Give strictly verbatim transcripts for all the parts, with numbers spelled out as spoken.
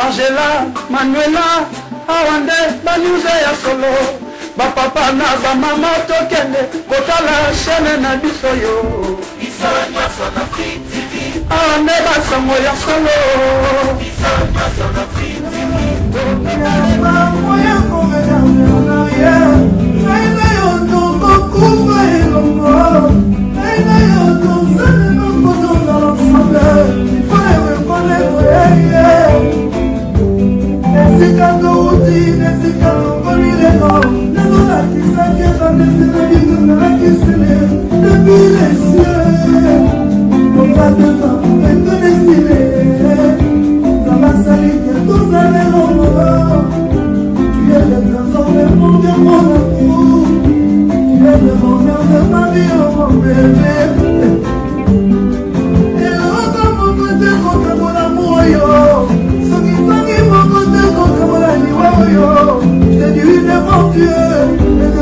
Margela, Manuela, Awande, Banuze ya solo. Bapapa na bamama tokende, kotala chaîne na biso yo. Isanya sona Free T V. Awande basango ya solo. Isanya sona Free T V. Yalema moya komena na ya. Naina yo to kuba elongo. Naina yo to sana no koto na l'ensemble. Il faut me connaître yeah. Nesika to uti, nesika to kolileno. La qui va descendre la qui se lève depuis les cieux. On va devant être destiné. Dans ma salite, tout à l'heure. Tu es le trésor de mon Dieu, mon amour. Tu es le bonheur de ma vie, oh mon bébé. Et l'autre, mon côté, contre mon amour, yo. Ce qui fait mon côté, contre mon amour, yo. C'est du aventure.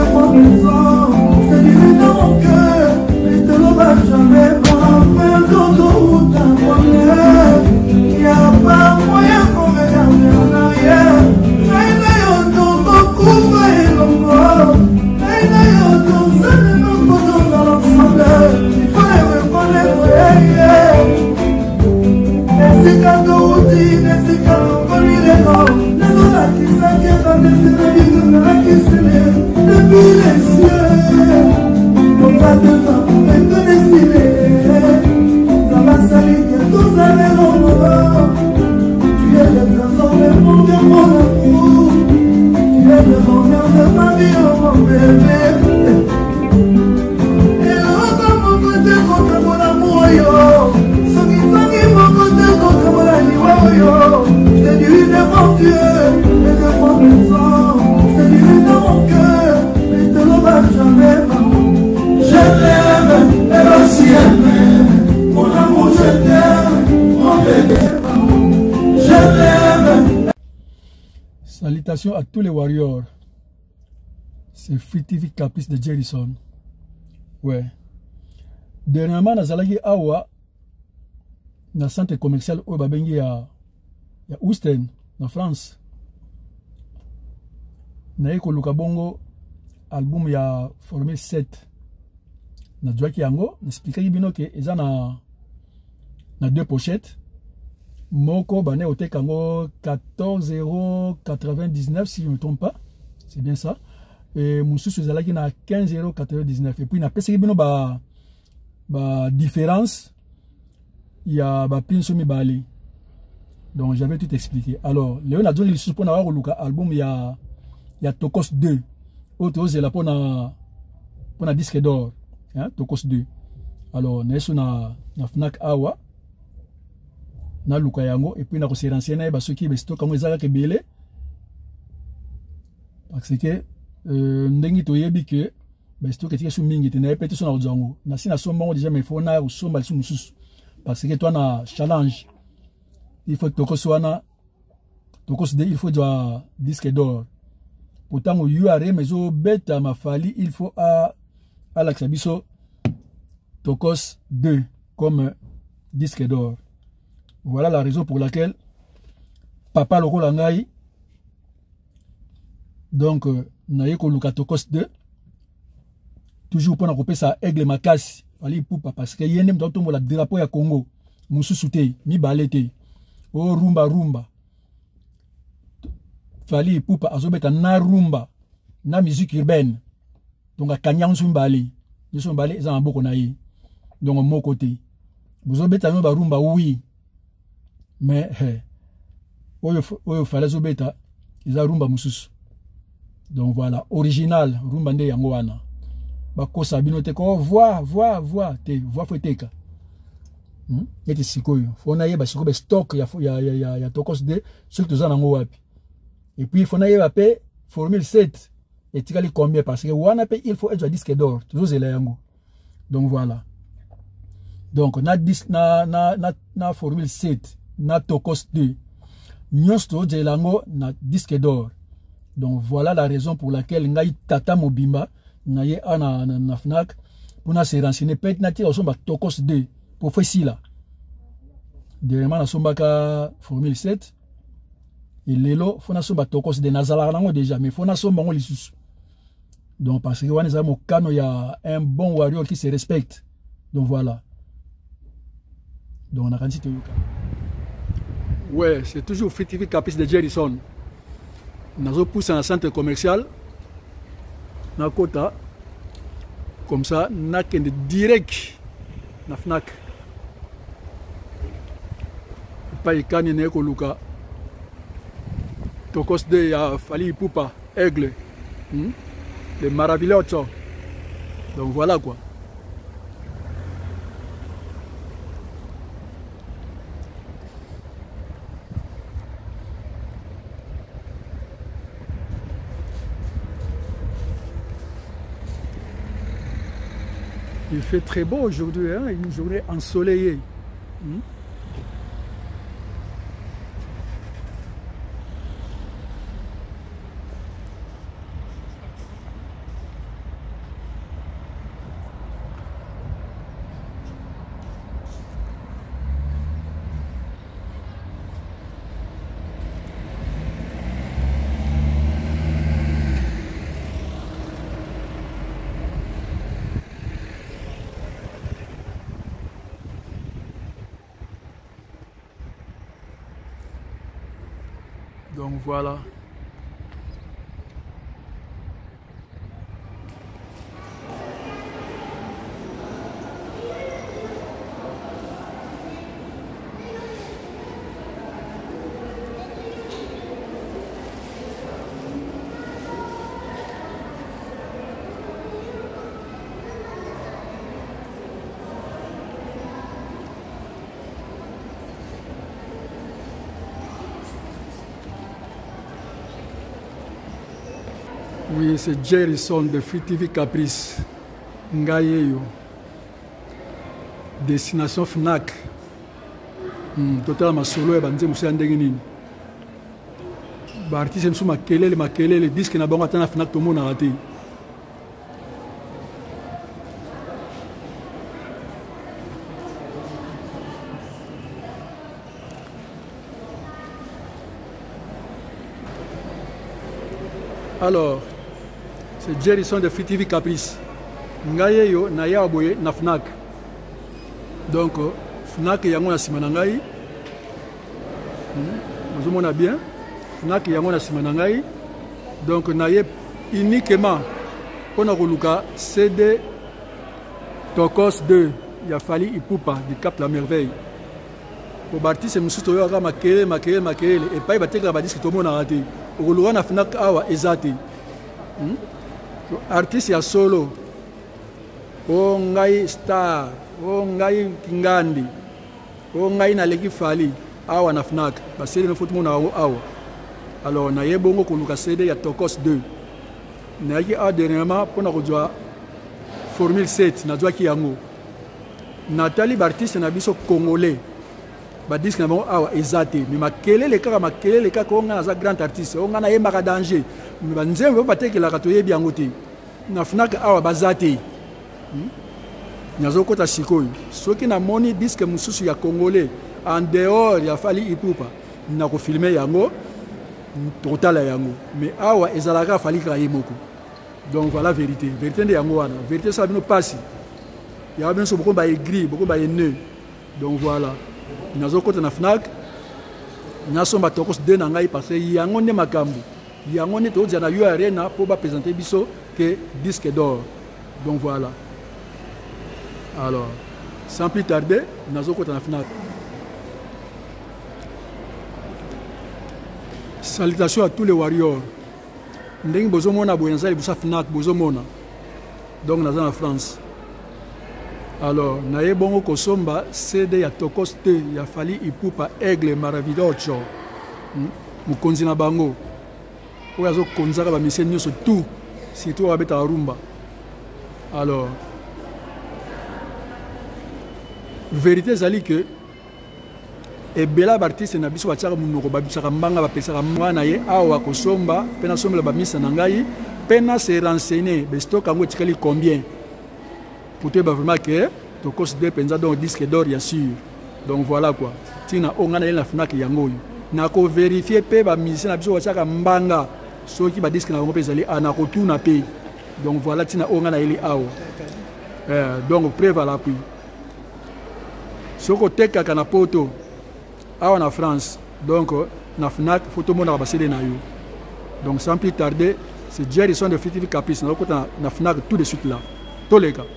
C'est du dans mon cœur, mais te le va jamais pas faire d'autoroute à moi. Il n'y a pas moyen qu'on me garde en arrière. Naina yo to beaucoup et l'ombre. Naina yo to ça ne me pose dans l'ensemble. Il fallait me connaître. Nesika to uti, nesika to kolileno. Nezola qui s'inquiète à destinée, nezola qui se lève depuis les cieux. On va devant être destiné. Dans ma salite, tout à l'heure. Tu es le trésor de mon Dieu, mon amour. Tu es le bonheur de ma vie, oh mon bébé. Et l'autre, mon côté, contre mon amour, yo. Ce qui fait mon côté, contre mon amour, yo. C'est du aventure, et de mon sang. C'est du dans mon cœur, mais te le va jamais pas. Je t'aime, elle aussi elle m'aime. Mon amour, je t'aime, mon bébé. Je t'aime. Salutations à tous les warriors. C'est Free T V Caprice de Jerison. Ouais. Dernièrement, dans Zalagi Awa, dans le centre commercial où Babengi à Ousten, en France. Naiko Lukabongo, album ya Formule sept. Na Dwaki Yango, n'explique bien que ils ont na deux pochettes. Moko bane ote kango quatorze euros quatre-vingt-dix-neuf si je ne me trompe pas. C'est bien ça. Et Moussou Zalaki na quinze euros quatre-vingt-dix-neuf. Et puis na pesi bien ba ba différence. Il y a ba pin somi bali. Donc j'avais tout expliqué. Alors, Léon a donné le support na Luka album il y a il y a Tokos deux. Autre c'est là pour na pour na disque d'or, hein, Tokos deux. Alors, nesu na na Fnac Awa na Luka yango et puis na ko se renseigner ba ceux qui be stock comme ezaka ke belé. Parce que euh ndengi to yebi que ba stock etike su mingi te na epete so na ojango. Na sina so mbongo déjà mais faut na so mbali su mususu. Parce que toi na challenge. Il faut Tokos wana Tokos deux, il faut du disque d'or. Pourtant, au U R M, mais au bêta ma fali, il faut à, à l'Axabiso Tokos deux comme disque d'or. Voilà la raison pour laquelle Papa Loko Langai, donc, Naïko Luka Tokos deux, toujours pour nous ça aigle makasi, fali poupa, parce que yénem dans ton la drapeau ya Congo, Moussou Souté, mi balete, oh rumba rumba. Fali poupa azobeta na rumba na musique urbaine donc a kanyang sumbali de sumbali ils en beaucoup naï donc mon côté vous obeta no ba rumba oui mais hey oyo oyo fala zobeta ils a rumba mususu donc voilà original rumba nde yango wana ba kosa bino te ko voix voix voix te voix foteka hmm eti sikoyo fona yeba sikobe stock ya ya ya ya Tokos de surtout za nango wapi. Et puis il faut naïe payer Formule sept. Et tu as combien parce que wana paye il faut être disque d'or. Toujours c'est là. Donc voilà. Donc na disque na na na na Formule sept, na Tokos deux. Nyosto jelango na disque d'or. Donc voilà la raison pour laquelle ngai tata mobimba naïe ana na, na Fnac pour na se renseigner peut-être na tira somba Tokos deux pour faire ci là. Dernièrement na somba ka Formule sept. et lelo fona somba tokos de nazala nango déjà mais fona somba ngo lisusu donc parce que wana za mo kano ya un bon warrior qui se respecte donc voilà donc on a quand même ouais c'est toujours Free-T V Caprice de Jerison nazo pousse un centre commercial na kota comme ça na kende direct na Fnac pa ikani ne ko luka tokos de ya Fally Ipupa Aigle hmm? Le Maravilloso donc voilà quoi. Il fait très beau aujourd'hui, hein? Une journée ensoleillée. Hmm? Donc voilà. Oui, c'est Jerison de Free-T V Caprice. Ngayeyo. Destination Fnac. Hmm, total ma solo et bandé moussa ndengini. Ba artiste msou makelele makelele disque na bango atana Fnac to mona raté. Alors, c'est Jerison de Free-T V Caprice. Ngaye yo na ya boye na Fnac. Donc Fnac yango na sima na ngai. Vous mona bien. Fnac yango na sima na ngai. Donc na ye uniquement pour na koluka C D Tokos deux. Il a fallu Ipupa du Cap la Merveille. Pour Bartis et Moussou Toyo aga makele makele makele et pas bateka la badis que tout le monde a raté. Koluka na Fnac awa ezati. Hmm? Artiste ya solo o ngai star o ngai kingandi o ngai na leki Fally awa na Fnac baseli no foot mona awa alors na yebongo koluka C D ya Tokos deux na yaki a dernièrement pona kujwa formule sept na jwa ki yango Nathalie Bartiste na biso congolais ba disque na bon awa ezate mais makelele kaka makelele kaka o ngana za grand artiste o ngana yemaka danger mais nzembo batekela ka toyebi yango te na Fnac awa bazate nazo kota sikoyo soki na moni disque mususu ya congolais en dehors ya Fally Ipupa na ko filmer yango total yango mais awa ezalaka Fally ka yemoko donc voilà vérité vérité de yango wana vérité ça bino passi ya bien so beaucoup ba gris beaucoup ba nœud donc voilà nazo kota na Fnac naso ba Tokos deux na ngai parce que yango ne makambu yango ne to na yo arena pour ba présenter biso que disque d'or donc voilà. Alors sans plus tarder nazo kota na Fnac. Salutations à tous les warriors. Ndenge bozo mona boyenza le busa Fnac bozo mona donc naza na France. Alors naye bongo kosomba C D ya Tokos deux ya Fally Ipupa Aigle Maravilloso mukonzi na bango oyo azo konzaka ba mission nyonso tout surtout abeta rumba. Alors vérité zali que et bela artiste na biso batiaka munoko babisaka mbanga bapesaka mwana ye awa kosomba pena sombela ba misa na ngai pena se renseigner bestock yango etikali combien pour te vraiment que Tokos deux penza donc disque d'or ya sûr donc voilà quoi tina ongana na Fnac yango nako vérifier pe ba musicien na biso wachaka mbanga soki ba disque na ngo pe zali anako tuna pe donc voilà tina onga na eli awo euh donc preuve à l'appui soko tekaka na poto awa na France donc na Fnac photo mona ba C D na yo donc sans plus tarder c'est Jerry son de Fifty Caprice na kota na Fnac tout de suite là tous les cas.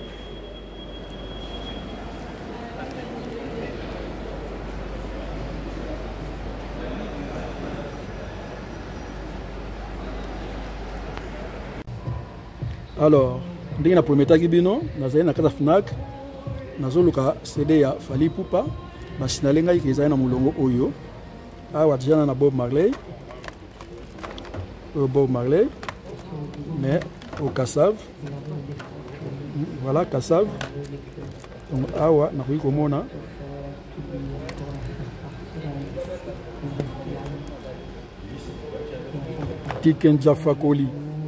Alors, ndenge na prometaki bino nazali na kata Fnac nazoluka C D ya Fally Ipupa basinale ngai ke ezali na molongo oyo awa déjà na Bob Marley au Bob Marley mais au Kassav voilà Kassav donc awa nakoki komona Tikenja Fakoli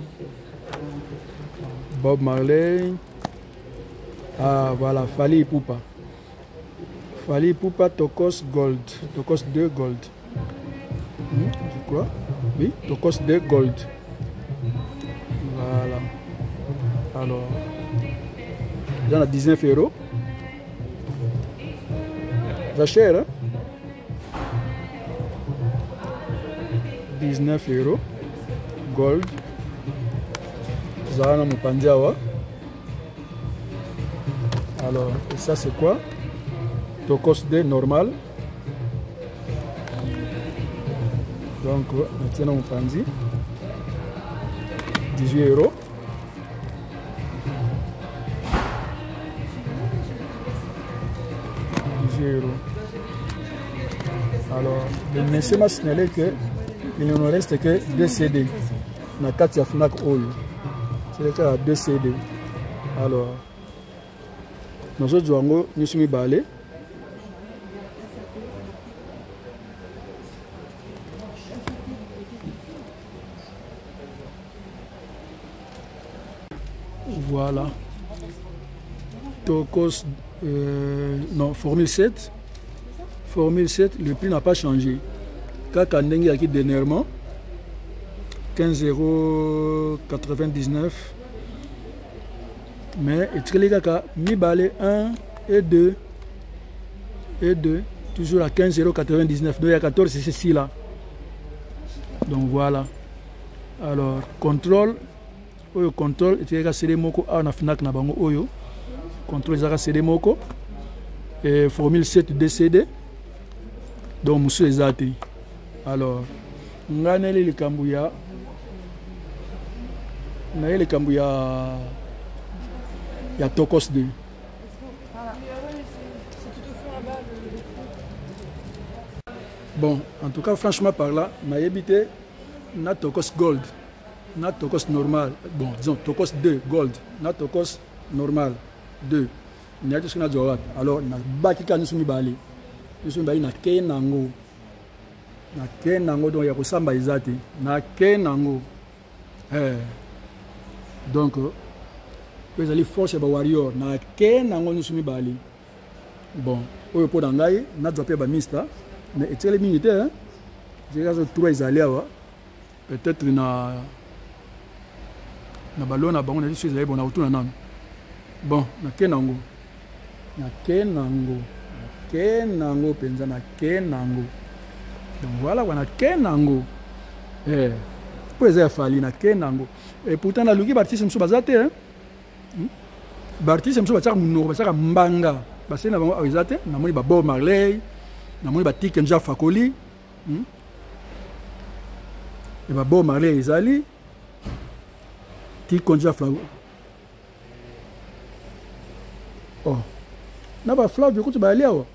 Bob Marley. Ah voilà, Fally Ipupa. Fally Ipupa Tokos Gold. Tokos deux Gold. Hmm, je crois. Oui, Tokos deux Gold. Voilà. Alors, il y en a dix-neuf euros. C'est cher, hein? dix-neuf euros. Gold. Zana Mupandiawa. Alors, et ça c'est quoi? Tokos D normal. Donc, maintenant on pandi. dix-huit euros. dix-huit euros. Alors, le monsieur m'a signalé que il ne reste que deux C D. Na Katia Fnac Oyo. C'est le cas à deux C D. Alors, nous autres jouons, nous sommes balés. Voilà. Tokos, euh, non, Formule sept. Formule sept, le prix n'a pas changé. Kakandeng a qui dernièrement. quinze euros quatre-vingt-dix-neuf. Mais les gars, mi balé un et deux. Et deux. Toujours à quinze euros quatre-vingt-dix-neuf. Donc il y a quatorze, c'est ceci là. Donc voilà. Alors, contrôle. Oyo contrôle. Et tu as C D moko. Ah, on a Fnac na bango oyo. Contrôle, il y a C D moko. Et Formule sept D C D. Donc, monsieur les athées. Alors, on a les Kambouya. Na ile kambu ya ya Tokos deux. Bon, en tout cas franchement par là, na habité na Tokos Gold, na Tokos normal. Bon, disons Tokos deux Gold, na Tokos normal deux. Na tout ce na jowa. Alors na baki ka nous bali. Nous bali na kenango. Na kenango donc ya kosamba izate. Na kenango. Eh donc, vous allez forcer les warriors. Na ken nango nous bali. Bon, au pot d'angaï, n'a pas de mista, mais et les militaires, j'ai gazé trois alliés peut-être na na ballon na bango na dit les bon na autour na bon na ken nango, na ken nango, na ken nango penza na ken nango. Donc voilà, on a ken nango. Eh. Pour les Fally na kenango et pourtant na luki Bartis mso bazate hein Bartis mso bataka munoko bataka mbanga basé na bango azate na moni ba Bob Marley na moni ba Tikenja Fakoli et ba Bob Marley ezali Tikenja Fakoli oh na ba Flavio kutu ba aliawa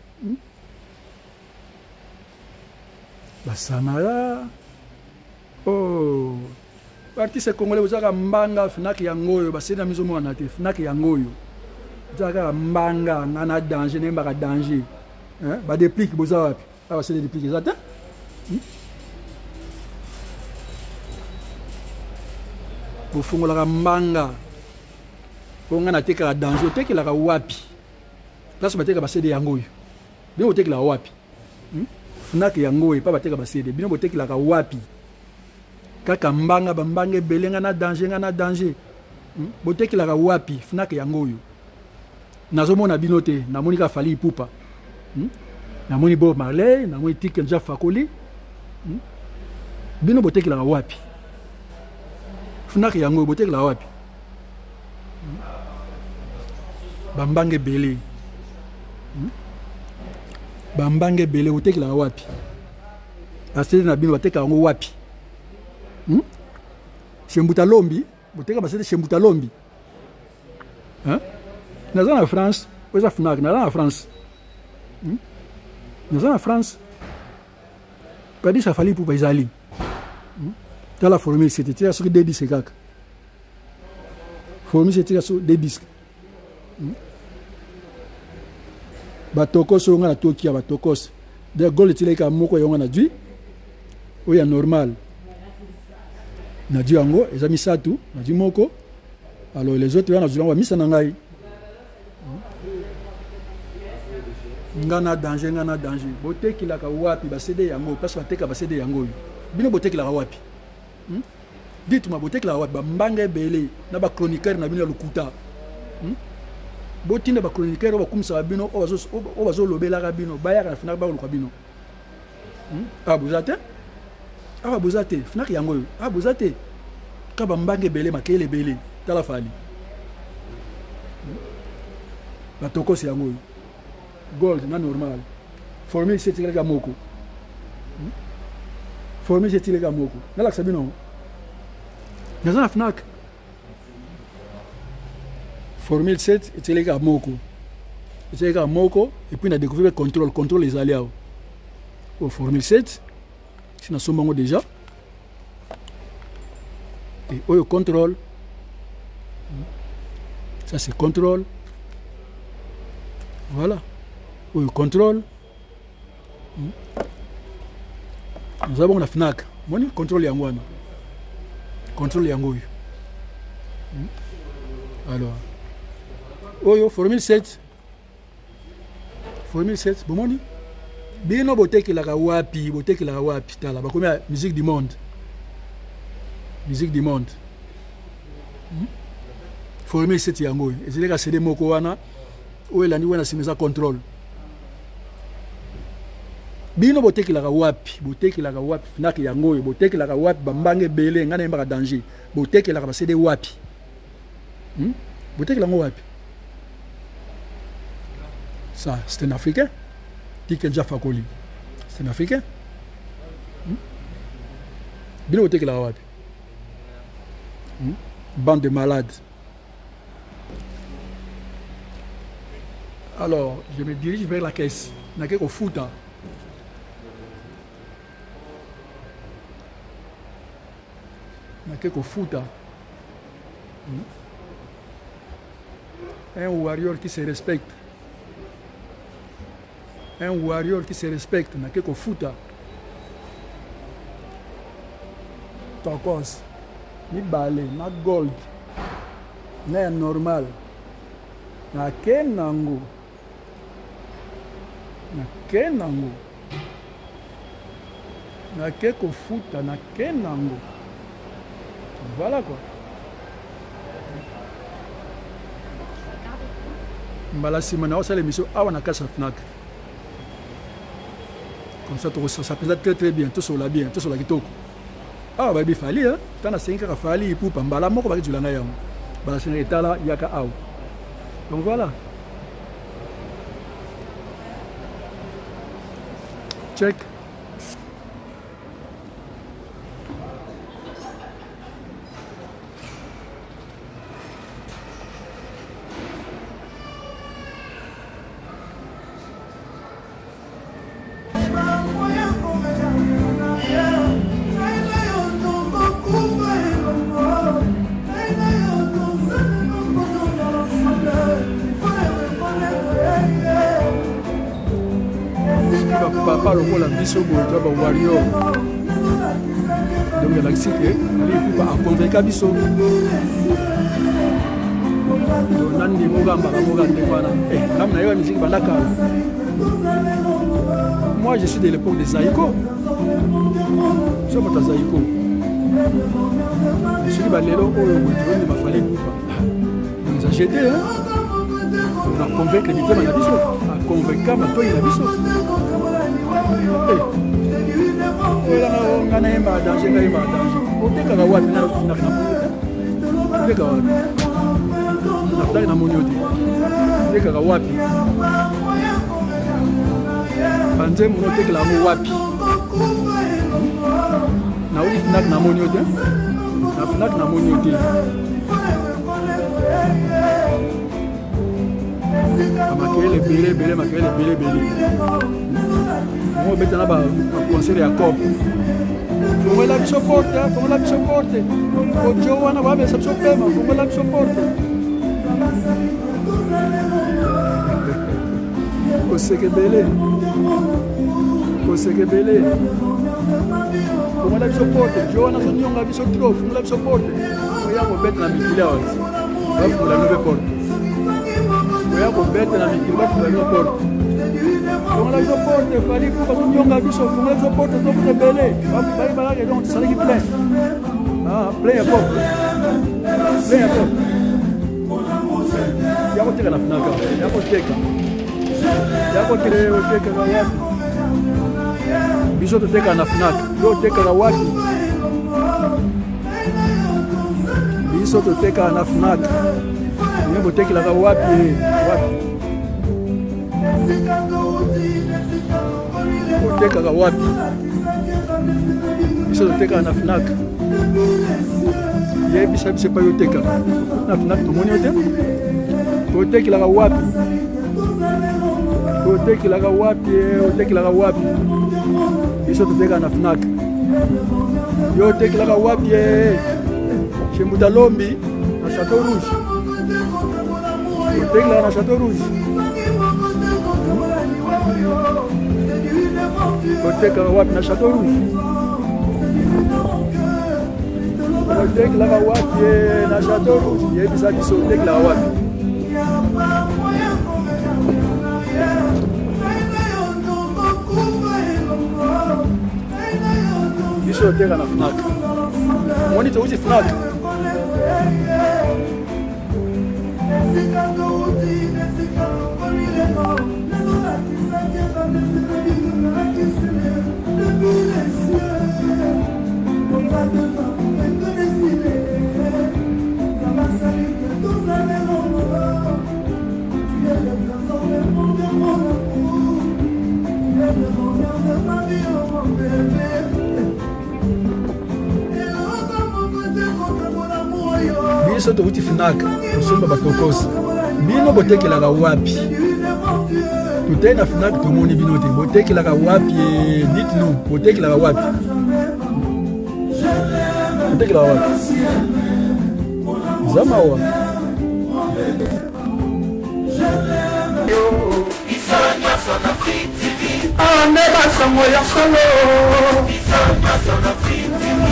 ba Samara. Oh, artiste congolais vous avez mbanga Fnac yangoyo ba sena mizo mona te Fnac yangoyo vous avez mbanga ngana danger ne mbaka danger hein ba déplique boza wapi ah c'est des dépliques ça pour fongola mbanga pour ngana te ka danger te ke la wapi place ba te ka ba sede yangoyo bien o te ke la wapi Fnac yango e pa bateka ba C D bino boteki la ka wapi kaka mbanga bambanga belenga na danger nga na danger hmm? Boteki la ka wapi Fnac yango yo nazomona bino te namoni ka Fally Ipupa hmm? Namoni Bob Marley namoni Tikenja Fakoli hmm? Bino boteki la ka wapi Fnac yango boteki la wapi hmm? Bambanga bele hmm? Bambanga bele boteki la ka wapi asede na bino bateka yango wapi hmm? Shembuta Lombi boteka basede Shembuta Lombi hein? Naza na France oza Fnac naza na France hmm? Naza na France kadi sa Fally Ipupa ezali hmm? Tala formule c'était tira sur deux disques kaka formule c'était tira sur deux disques hmm? Batokos onga na tokia batokos de gol tileka moko yonga na dui oya normal na dui yango ezami satu na dui moko alors les autres wana zulanga misa na ngai ngana danger ngana danger boteki la ka wapi ba C D yango parce que bateka ba C D yango bino boteki la ka wapi hmm? Dites-moi boteki la ka wapi ba mbanga belé na ba chroniqueur na bino lukuta hmm? Botinda ba chroniqueur ba kumsa bino o bazo o bazo lobela ka bino baya ka Fnac ba luka bino hmm? Ah bozate ah bozate Fnac yango ah bozate ka ba mbanga belé makele belé tala Fally hmm? Ba tokos yango gold na normal formule c'est tirer moko hmm? Formule c'est tirer moko na la sabino na za Fnac formule sept et tirer moko tirer moko et puis on a découvert contrôle contrôle les alliés au formule sept si na somongo déjà et au contrôle ça c'est contrôle voilà au contrôle nous avons la Fnac moni contrôle yango wana contrôle yango yo alors oyo formule sept formule sept bomoni bino boteki la ka wapi boteki la ka wapi tala ba komia musique du monde musique du monde hmm? Formule sept yango yo ezele ka C D moko wana oyo landi wana simeza contrôle bino boteki la ka wapi boteki la ka wapi Fnac yango yo boteki la ka wapi bambange belé ngana yemba ka danger boteki la ka C D wapi hmm? Boteki la ngo wapi ça c'est un Africain Tikenja Fakoli c'est un Africain hmm? Bino boteki la ka wapi hmm? Bande de malades. Alors je me dirige vers la caisse n'a qu'au foot hein. Na keko futa hmm? Un warrior qui se respecte un warrior qui se respecte na keko futa tokos ni balé na gold na normal na kenango na kenango na keko futa na kenango. Voilà quoi. Mbala simana ça l'émission awa na kasa Fnac. Comme ça tout ça peut être très très bien, tout sur la bien, tout sur la kitoko. Ah ba bi Fally hein, tana cinq ka Fally Ipupa mbala moko ba kitulanga yango. Bala sene etala yaka awa. Donc voilà. Check. Papa le la biso boto ba warrior donc la xike ali pour pas convaincre biso donc nandi mo gamba mo gande bana eh comme na yo musique bandaka Moi, je suis de l'époque des Zaïko. Je suis pas Zaïko. Je suis de Balélo, il m'a fallu nous a jeté, hein. On a convaincu les militaires, on a dit ça. On a convaincu, mais toi, il a dit ça. Eh, on a un danger, on a un danger. On a un danger. On a un danger. On a un danger. Banze muno tekela mo wapi na uli fnak na moni ote na fnak na moni ote amakele bele bele makele bele bele mo beta na ba concert ya cop fongo la biso porte fongo la biso porte o jowana ba be sabso pema fongo la biso porte o sekebele Kosekebele. Fongola biso porte, Joana zo nyonga biso trop, fongola biso porte. Oya ko beta na mikila onzi. Ba fongola nobe porte. Oya ko beta na mikila ba fongola nobe porte. Fongola biso porte, fali ko zo nyonga biso, fongola biso porte to kebele. Ba ba ba ke donc ça qui plein. Ah, plein ya porte. Plein ya porte. Ya ko teka na finaka, ya ko teka. Ya ko teka, o teka na ya. Biso teka na Fnac, yo teka na wapi? Biso teka na Fnac. Nyembo teka la wapi? Wapi? Yo teka na wapi? Biso teka na Fnac. Ye bisa bisa pa yo teka. Na Fnac to moni ote? Yo teka la wapi? Yo teka la wapi? Yo teka la wapi? Biso teka na Fnac. Yo teka la wapi? Chez Moudalombi na Château Rouge. Yo teka na Château Rouge. Yo teka wapi na Château Rouge. Yo teka la wapi na Château Rouge. Ye bisa biso teka la wapi? Biso teka na Fnac. Moni to uzi Fnac. Biso to uti Fnac, osomba batokosi. Bino botekela ka wapi? Tutei na Fnac to moni bino te. Botekela ka wapi? Dites-nous, botekela ka wapi? Botekela ka wapi? Zamawa. Isanya sana Free T V. Ameba sango ya solo. Isanya sana Free T V.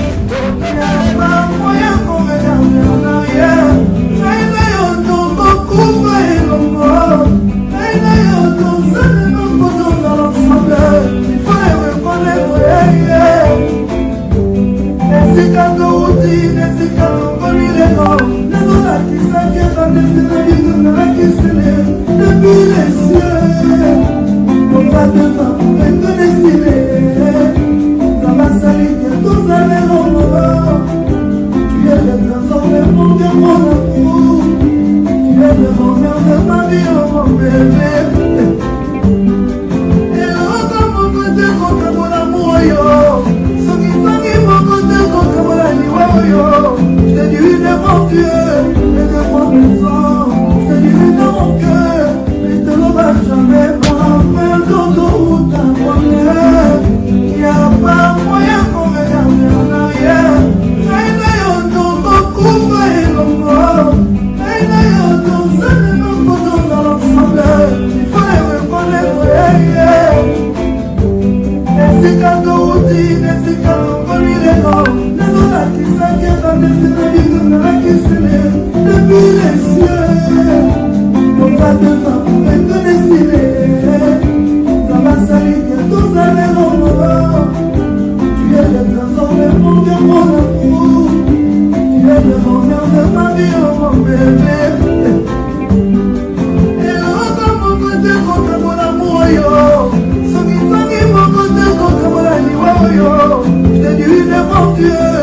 bébé. Eloko moko te kokamola moyo. Soki soki moko te kokamola liwa oyo. C'est une aventure.